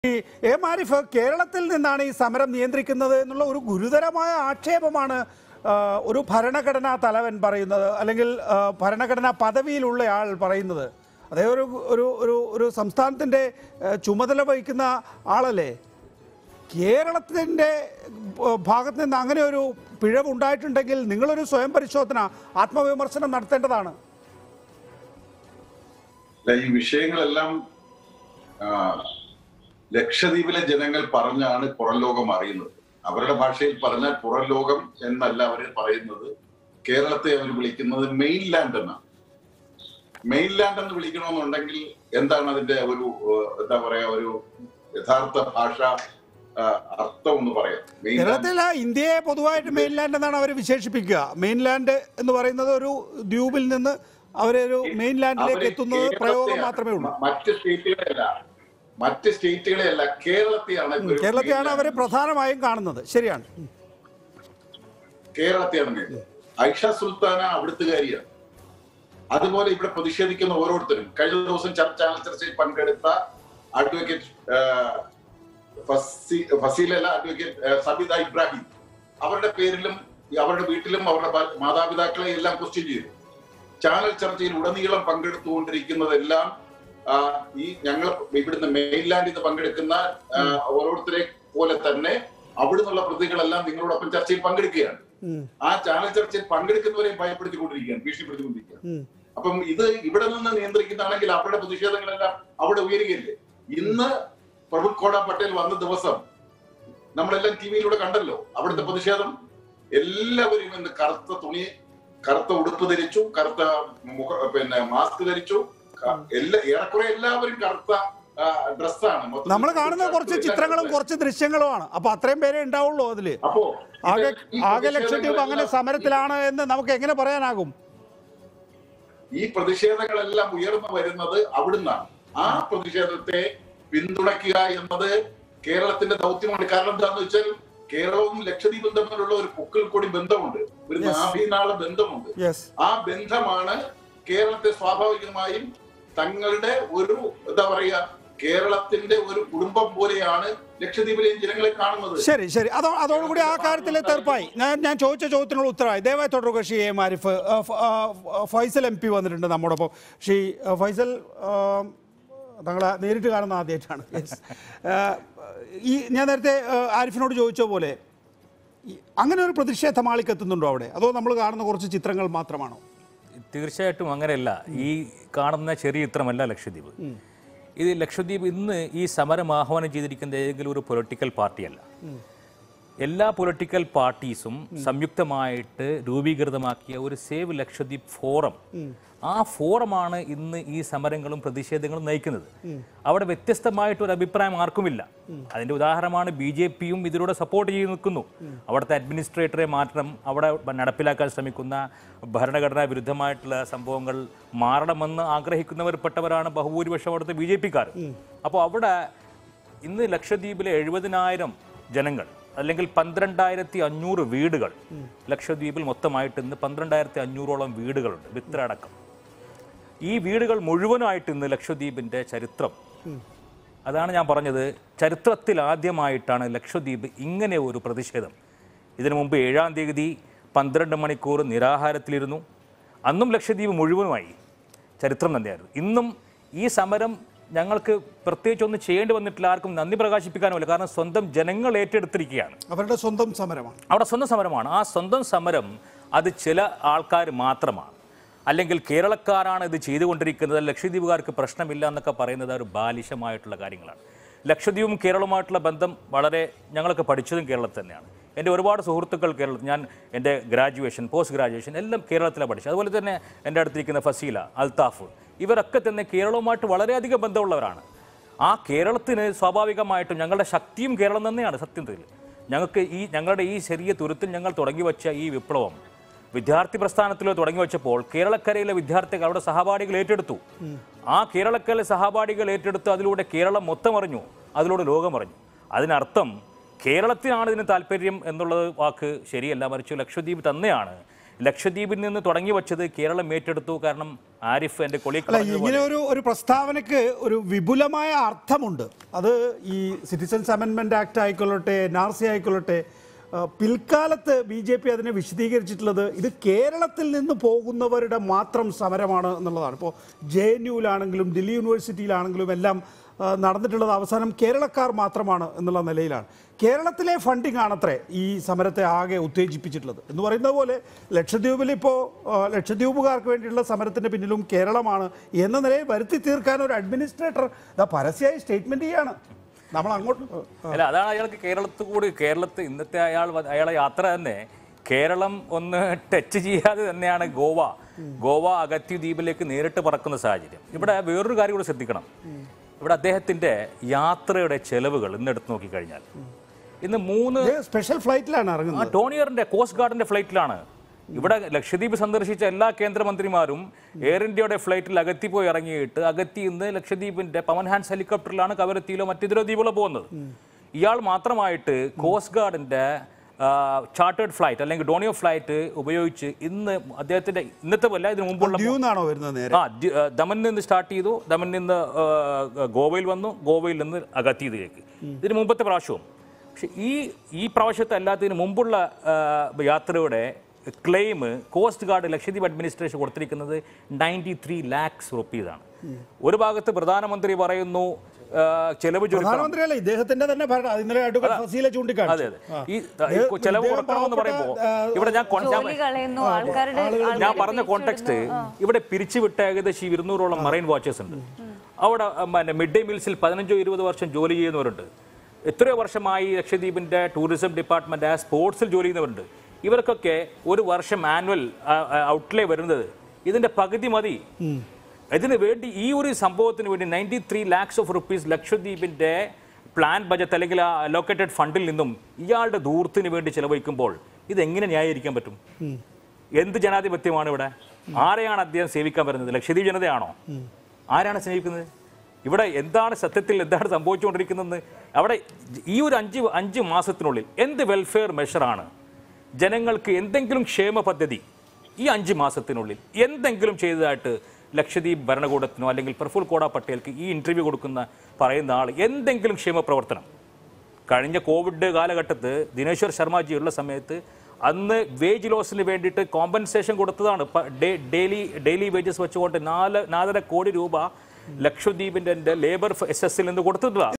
A മാരിഫ്, കേരളത്തിൽ നിന്നാണ് ഈ സമരം നിയന്ത്രിക്കുന്നത് എന്നുള്ള ഒരു ഗുരുതരമായ ആക്ഷേപമാണ് ഒരു ഭരണഘടനാ തലവൻ പറയുന്നത്, അല്ലെങ്കിൽ ഭരണഘടനാ പദവിയിലുള്ള ആൾ പറയുന്നത്. അതായത് ഒരു ഒരു ഒരു ഒരു സംസ്ഥാനത്തിൻ്റെ ചുമതല വഹിക്കുന്ന ആളല്ലേ. കേരളത്തിൻ്റെ ഭാഗത്ത് നിന്ന് അങ്ങനെ ഒരു പിഴവുണ്ടായിട്ടുണ്ടെങ്കിൽ നിങ്ങളൊരു സ്വയം പരിശോധന, ആത്മവിമർശനം നടത്തേണ്ടതാണ്. ഈ വിഷയങ്ങളെല്ലാം ലക്ഷദ്വീപിലെ ജനങ്ങൾ പറഞ്ഞാണ് പുറം ലോകം അറിയുന്നത്. അവരുടെ ഭാഷയിൽ പറഞ്ഞാൽ പുറം ലോകം എന്നല്ല അവർ പറയുന്നത്. കേരളത്തെ അവർ വിളിക്കുന്നത് മെയിൻലാൻഡ് എന്നാണ്. മെയിൻലാൻഡ് എന്ന് വിളിക്കണമെന്നുണ്ടെങ്കിൽ എന്താണ് അതിന്റെ ഒരു എന്താ പറയാ ഒരു യഥാർത്ഥ ഭാഷ അർത്ഥം എന്ന് പറയാം. കേരളത്തില ഇന്ത്യയെ പൊതുവായിട്ട് മെയിൻലാൻഡ് എന്നാണ് അവർ വിശേഷിപ്പിക്കുക. മെയിൻലാൻഡ് എന്ന് പറയുന്നത് ഒരു ദ്വീപിൽ നിന്ന് അവരൊരു മെയിൻലാൻഡിലേക്ക് എത്തുന്നത് പ്രയോഗം മാത്രമേ ഉള്ളൂ. മറ്റ് സ്റ്റേറ്റുകളെയല്ല, കേരളത്തെയാണ് അവർ പ്രധാനമായും കാണുന്നത്. ശരിയാണ്, കേരളത്തെയാണ്. ഐഷ സുൽത്താന അവിടുത്തുകാരിയാണ്. അതുപോലെ ഇവിടെ പ്രതിഷേധിക്കുന്ന ഓരോരുത്തരും കഴിഞ്ഞ ദിവസം ചാനൽ ചർച്ചയിൽ പങ്കെടുത്ത അഡ്വക്കേറ്റ് ഫസീലല്ല, അഡ്വക്കേറ്റ് സബിത ഇബ്രാഹിം, അവരുടെ പേരിലും അവരുടെ വീട്ടിലും അവരുടെ മാതാപിതാക്കളെ എല്ലാം ക്വസ്റ്റ്യൻ ചെയ്തു. ചാനൽ ചർച്ചയിൽ ഉടനീളം പങ്കെടുത്തുകൊണ്ടിരിക്കുന്നതെല്ലാം ഈ ഞങ്ങൾ ഇവിടുന്ന് മെയിൻലാൻഡിൽ നിന്ന് പങ്കെടുക്കുന്ന ഓരോരുത്തരെ പോലെ തന്നെ അവിടുന്നുള്ള പ്രതികളെല്ലാം നിങ്ങളോടൊപ്പം ചർച്ചയിൽ പങ്കെടുക്കുകയാണ്. ആ ചാനൽ ചർച്ചയിൽ പങ്കെടുക്കുന്നവരെയും ഭയപ്പെടുത്തിക്കൊണ്ടിരിക്കുകയാണ്, ഭീഷണിപ്പെടുത്തിക്കൊണ്ടിരിക്കുകയാണ്. അപ്പം ഇത് ഇവിടെ നിന്ന് നിയന്ത്രിക്കുന്നതാണെങ്കിൽ അവരുടെ പ്രതിഷേധങ്ങളെല്ലാം അവിടെ ഉയരുകയില്ലേ? ഇന്ന് പ്രഫുൽ കോട പട്ടേൽ വന്ന ദിവസം നമ്മളെല്ലാം ടി വിയിലൂടെ കണ്ടല്ലോ അവിടുത്തെ പ്രതിഷേധം. എല്ലാവരും ഇന്ന് കറുത്ത തുണി, കറുത്ത ഉടുപ്പ് ധരിച്ചു, കറുത്ത മാസ്ക് ധരിച്ചു. ഏറെക്കുറെ എല്ലാവരും കറുത്ത ഡ്രസ്സാണ്. നമ്മൾ കാണുന്ന കുറച്ച് ചിത്രങ്ങളും കുറച്ച് ദൃശ്യങ്ങളുമാണ്. അപ്പൊ അത്രയും പേരെ ഉണ്ടാവുള്ളൂ അതില്. അപ്പോ ആകെ ലക്ഷദ്വീപ് അങ്ങനെ സമരത്തിലാണ് എന്ന് നമുക്ക് എങ്ങനെ പറയാനാകും? ഈ പ്രതിഷേധങ്ങളെല്ലാം ഉയർന്നു വരുന്നത് അവിടുന്നാണ്. ആ പ്രതിഷേധത്തെ പിന്തുണയ്ക്കുക എന്നത് കേരളത്തിന്റെ ദൗത്യമാണ്. കാരണം എന്താന്ന് വെച്ചാൽ കേരളവും ലക്ഷദ്വീപും തമ്മിലുള്ള ഒരു പൊക്കിൾ കൂടി ബന്ധമുണ്ട്, ഒരു നാഭീനാള ബന്ധമുണ്ട്. ആ ബന്ധമാണ് കേരളത്തെ സ്വാഭാവികമായും തങ്ങളുടെ ഒരു എന്താ പറയുക കേരളത്തിന്റെ ഒരു കുടുംബം പോലെയാണ് ലക്ഷദ്വീപിലെയും ജനങ്ങളെ കാണുന്നത്. ശരി ശരി, അതോടുകൂടി ആ കാര്യത്തിൽ തീർപ്പായി. ഞാൻ ചോദിച്ച ചോദ്യത്തിനുള്ള ഉത്തരവായി. ദയവായി തുടരുക ശ്രീ എ മാരിഫ്. ഫൈസൽ MP വന്നിട്ടുണ്ട് നമ്മോടൊപ്പം. ശ്രീ ഫൈസൽ, തങ്ങളെ നേരിട്ട് കാണുന്ന ആദ്യമായിട്ടാണ്. ഞാൻ നേരത്തെ ആരിഫിനോട് ചോദിച്ച പോലെ അങ്ങനെ ഒരു പ്രതിഷേധം ആളിക്കെത്തുന്നുണ്ടോ അവിടെ, അതോ നമ്മൾ കാണുന്ന കുറച്ച് ചിത്രങ്ങൾ മാത്രമാണോ? തീർച്ചയായിട്ടും അങ്ങനെയല്ല. ഈ കാണുന്ന ചെറിയ ചിത്രമല്ല ലക്ഷദ്വീപ്. ഇത് ലക്ഷദ്വീപ് ഇന്ന് ഈ സമരം ആഹ്വാനം ചെയ്തിരിക്കുന്ന ഏതെങ്കിലും ഒരു പൊളിറ്റിക്കൽ പാർട്ടിയല്ല. എല്ലാ പൊളിറ്റിക്കൽ പാർട്ടീസും സംയുക്തമായിട്ട് രൂപീകൃതമാക്കിയ ഒരു സേവ് ലക്ഷദ്വീപ് ഫോറം, ആ ഫോറമാണ് ഇന്ന് ഈ സമരങ്ങളും പ്രതിഷേധങ്ങളും നയിക്കുന്നത്. അവിടെ വ്യത്യസ്തമായിട്ടൊരു അഭിപ്രായം ആർക്കുമില്ല. അതിൻ്റെ ഉദാഹരണമാണ് BJPയും ഇതിലൂടെ സപ്പോർട്ട് ചെയ്ത് നിൽക്കുന്നു. അവിടുത്തെ അഡ്മിനിസ്ട്രേറ്ററെ മാറ്റണം, അവിടെ നടപ്പിലാക്കാൻ ശ്രമിക്കുന്ന ഭരണഘടനാ വിരുദ്ധമായിട്ടുള്ള സംഭവങ്ങൾ മാറണമെന്ന് ആഗ്രഹിക്കുന്നവർപ്പെട്ടവരാണ് ബഹുഭൂരിപക്ഷം അവിടുത്തെ BJPക്കാർ. അപ്പോൾ അവിടെ ഇന്ന് ലക്ഷദ്വീപിലെ 70,000 ജനങ്ങൾ, അല്ലെങ്കിൽ 12,500 വീടുകൾ, ലക്ഷദ്വീപിൽ മൊത്തമായിട്ട് ഇന്ന് 12,500ഓളം വീടുകളുണ്ട്, വിത്രടക്കം. ഈ വീടുകൾ മുഴുവനായിട്ട് ഇന്ന് ലക്ഷദ്വീപിൻ്റെ ചരിത്രം, അതാണ് ഞാൻ പറഞ്ഞത്, ചരിത്രത്തിൽ ആദ്യമായിട്ടാണ് ലക്ഷദ്വീപ് ഇങ്ങനെ ഒരു പ്രതിഷേധം. ഇതിനു മുമ്പ് 7-ാം തീയതി 12 മണിക്കൂർ നിരാഹാരത്തിലിരുന്നു. അന്നും ലക്ഷദ്വീപ് മുഴുവനുമായി. ചരിത്രം തന്നെയായിരുന്നു. ഇന്നും ഈ സമരം ഞങ്ങൾക്ക് പ്രത്യേകിച്ച് ഒന്നും ചെയ്യേണ്ടി വന്നിട്ടില്ല, ആർക്കും നന്ദി പ്രകാശിപ്പിക്കാനുമില്ല. കാരണം സ്വന്തം ജനങ്ങൾ ഏറ്റെടുത്തിരിക്കുകയാണ്. അവരുടെ സ്വന്തം സമരമാണ്, അവിടെ സ്വന്തം സമരമാണ്. ആ സ്വന്തം സമരം അത് ചില ആൾക്കാർ മാത്രമാണ്, അല്ലെങ്കിൽ കേരളക്കാരാണ് ഇത് ചെയ്തുകൊണ്ടിരിക്കുന്നത്, ലക്ഷദ്വീപുകാർക്ക് പ്രശ്നമില്ല എന്നൊക്കെ പറയുന്നത് ഒരു ബാലിശമായിട്ടുള്ള കാര്യങ്ങളാണ്. ലക്ഷദ്വീപും കേരളവുമായിട്ടുള്ള ബന്ധം വളരെ ഞങ്ങളൊക്കെ പഠിച്ചതും കേരളത്തിൽ തന്നെയാണ്. എൻ്റെ ഒരുപാട് സുഹൃത്തുക്കൾ കേരളത്തിൽ, ഞാൻ എൻ്റെ ഗ്രാജുവേഷൻ, പോസ്റ്റ് ഗ്രാജുവേഷൻ എല്ലാം കേരളത്തിലാണ് പഠിച്ചത്. അതുപോലെ തന്നെ എൻ്റെ അടുത്തിരിക്കുന്ന ഫസീല, അൽത്താഫ്, ഇവരൊക്കെ തന്നെ കേരളവുമായിട്ട് വളരെയധികം ബന്ധമുള്ളവരാണ്. ആ കേരളത്തിന് സ്വാഭാവികമായിട്ടും ഞങ്ങളുടെ ശക്തിയും കേരളം തന്നെയാണ്. സത്യത്തിൽ ഞങ്ങളുടെ ഈ ചെറിയ തുരുത്തിൽ ഞങ്ങൾ തുടങ്ങി വെച്ച ഈ വിപ്ലവം വിദ്യാർത്ഥി പ്രസ്ഥാനത്തിൽ തുടങ്ങി വെച്ചപ്പോൾ കേരളക്കരയിലെ വിദ്യാർത്ഥികൾ അവിടെ സഹപാഠികൾ ഏറ്റെടുത്തു. ആ കേരളക്കരയിലെ സഹപാഠികൾ ഏറ്റെടുത്ത് അതിലൂടെ കേരളം മൊത്തം അറിഞ്ഞു, അതിലൂടെ ലോകം അറിഞ്ഞു. അതിനർത്ഥം കേരളത്തിനാണ് ഇതിന് താല്പര്യം എന്നുള്ളത് വാക്ക് ശരിയല്ല, മറിച്ച് ലക്ഷദ്വീപ് തന്നെയാണ് ലക്ഷദ്വീപിൽ നിന്ന് തുടങ്ങി വെച്ചത് കേരളം ഏറ്റെടുത്തു. കാരണം ആരിഫ് എൻ്റെ അല്ല, ഇങ്ങനെ ഒരു പ്രസ്താവനയ്ക്ക് ഒരു വിപുലമായ അർത്ഥമുണ്ട്. അത് ഈ സിറ്റിസൺസ് അമെൻമെൻറ്റ് ആക്ട് ആയിക്കൊള്ളട്ടെ, NRC ആയിക്കൊള്ളട്ടെ, പിൽക്കാലത്ത് BJP അതിനെ വിശദീകരിച്ചിട്ടുള്ളത് ഇത് കേരളത്തിൽ നിന്ന് പോകുന്നവരുടെ മാത്രം സമരമാണ് എന്നുള്ളതാണ്. ഇപ്പോൾ JNUവിലാണെങ്കിലും ദില്ലി യൂണിവേഴ്സിറ്റിയിലാണെങ്കിലും എല്ലാം നടന്നിട്ടുള്ളത് അവസാനം കേരളക്കാർ മാത്രമാണ് എന്നുള്ള നിലയിലാണ്. കേരളത്തിലെ ഫണ്ടിങ് ആണത്രേ ഈ സമരത്തെ ആകെ ഉത്തേജിപ്പിച്ചിട്ടുള്ളത് എന്ന് പറയുന്നത് പോലെ ലക്ഷദ്വീപിൽ ഇപ്പോൾ ലക്ഷദ്വീപുകാർക്ക് വേണ്ടിയുള്ള സമരത്തിൻ്റെ പിന്നിലും കേരളമാണ് എന്ന നിലയിൽ വരുത്തി തീർക്കാൻ ഒരു അഡ്മിനിസ്ട്രേറ്റർ പരസ്യമായി സ്റ്റേറ്റ്മെൻറ്റ് ചെയ്യാണ്. നമ്മൾ അങ്ങോട്ട് അല്ല, അതാണ് അയാൾക്ക് കേരളത്തിൽ ഇന്നത്തെ അയാളെ യാത്ര തന്നെ കേരളം ഒന്ന് ടച്ച് ചെയ്യാതെ തന്നെയാണ് ഗോവ അഗത്തി ദ്വീപിലേക്ക് നേരിട്ട് പറക്കുന്ന സാഹചര്യം. ഇവിടെ വേറൊരു കാര്യം കൂടെ ശ്രദ്ധിക്കണം. ഇവിടെ അദ്ദേഹത്തിൻ്റെ യാത്രയുടെ ചെലവുകൾ ഇന്നെടുത്ത് നോക്കിക്കഴിഞ്ഞാൽ ഇന്ന് 3 സ്പെഷ്യൽ ഫ്ലൈറ്റിലാണ് ഇറങ്ങുന്നത്. ടോണിയറിൻ്റെ കോസ്റ്റ് ഗാർഡിൻ്റെ ഫ്ലൈറ്റിലാണ്. ഇവിടെ ലക്ഷദ്വീപ് സന്ദർശിച്ച എല്ലാ കേന്ദ്രമന്ത്രിമാരും എയർ ഇന്ത്യയുടെ ഫ്ലൈറ്റിൽ അഗത്തി പോയി ഇറങ്ങിയിട്ട് അഗത്തി ഇന്ന് ലക്ഷദ്വീപിൻ്റെ പവൻ ഹാൻസ് ഹെലികോപ്റ്ററിലാണ് കവരത്തിയിലോ മറ്റിതര ദ്വീപിലോ പോകുന്നത്. ഇയാൾ മാത്രമായിട്ട് കോസ്റ്റ് ഗാർഡിൻ്റെ ചാർട്ടേഡ് ഫ്ലൈറ്റ് അല്ലെങ്കിൽ ഡോണിയോ ഫ്ലൈറ്റ് ഉപയോഗിച്ച് ഇന്ന് അദ്ദേഹത്തിൻ്റെ ഇന്നത്തെ പോലെ ഇതിനു മുമ്പുള്ള ദമനിൽ നിന്ന് സ്റ്റാർട്ട് ചെയ്തു, ദമനിൽ നിന്ന് ഗോവയിൽ വന്നു, ഗോവയിൽ നിന്ന് അഗത്തിയിലേക്ക്. ഇതിന് മുമ്പത്തെ പ്രാവശ്യവും. പക്ഷെ ഈ പ്രാവശ്യത്തെ അല്ലാത്തതിന് മുമ്പുള്ള യാത്രയുടെ claim coast guard Lakshadweep administration കൊടുത്തിരിക്കുന്നത് 93 lakhs rupees-ആണ്. ഒരു ഭാഗത്ത് പ്രധാനമന്ത്രി പറയുന്നു ചെലവ് പ്രധാനമന്ത്രിയല്ല ഇദ്ദേഹത്തിന്റെ തന്നെ അതെ ഈ ചെലവ് കുറക്കണമെന്ന് പറയുമ്പോൾ ഇവിടെ ഞാൻ പറഞ്ഞ കോണ്ടെക്സ്റ്റ് ഇവിടെ പിരിച്ചുവിട്ട ഏകദേശം 200ഓളം മറൈൻ വാച്ചേഴ്സ് ഉണ്ട്. അവിടെ മിഡ് ഡേ മീൽസിൽ 15-20 വർഷം ജോലി ചെയ്യുന്നവരുണ്ട്. എത്രയോ വർഷമായി ലക്ഷദ്വീപിന്റെ ടൂറിസം ഡിപ്പാർട്ട്മെന്റ് സ്പോർട്സിൽ ജോലി ചെയ്യുന്നവരുണ്ട്. ഇവർക്കൊക്കെ ഒരു വർഷം ആനുവൽ ഔട്ട്ലേ വരുന്നത് ഇതിന്റെ പകുതി മതി. ഇതിന് വേണ്ടി ഈ ഒരു സംഭവത്തിന് വേണ്ടി 93 lakhs rupees ലക്ഷദ്വീപിന്റെ പ്ലാൻ ബജറ്റ് അല്ലെങ്കിൽ അലോക്കേറ്റഡ് ഫണ്ടിൽ നിന്നും ഇയാളുടെ ദൂരത്തിന് വേണ്ടി ചെലവഴിക്കുമ്പോൾ ഇതെങ്ങനെ ന്യായീകരിക്കാൻ പറ്റും? എന്ത് ജനാധിപത്യമാണ് ഇവിടെ? ആരെയാണ് അദ്ദേഹം സേവിക്കാൻ വരുന്നത്? ലക്ഷദ്വീപ് ജനതയാണോ? ആരാണ് സേവിക്കുന്നത്? ഇവിടെ എന്താണ് സത്യത്തിൽ എന്താണ് സംഭവിച്ചുകൊണ്ടിരിക്കുന്നതെന്ന് അവിടെ ഈ ഒരു 5 മാസത്തിനുള്ളിൽ എന്ത് വെൽഫെയർ മെഷറാണ് ജനങ്ങൾക്ക് എന്തെങ്കിലും ക്ഷേമ പദ്ധതി ഈ 5 മാസത്തിനുള്ളിൽ എന്തെങ്കിലും ചെയ്തതായിട്ട് ലക്ഷദ്വീപ് ഭരണകൂടത്തിനോ അല്ലെങ്കിൽ പ്രഫുൽ കോട പട്ടേൽക്ക് ഈ ഇന്റർവ്യൂ പറയുന്ന ആൾ എന്തെങ്കിലും ക്ഷേമ പ്രവർത്തനം കഴിഞ്ഞ കോവിഡ് കാലഘട്ടത്ത് ദിനേശ്വർ ശർമ്മജിയുള്ള സമയത്ത് അന്ന് വേജ് ലോസിന് വേണ്ടിയിട്ട് കോമ്പൻസേഷൻ കൊടുത്തതാണ്. ഡെയിലി വേജസ് വെച്ചുകൊണ്ട് 4.5 കോടി രൂപ ലക്ഷദ്വീപിന്റെ ലേബർ SS-ൽ നിന്ന് കൊടുത്തിട്ടുള്ള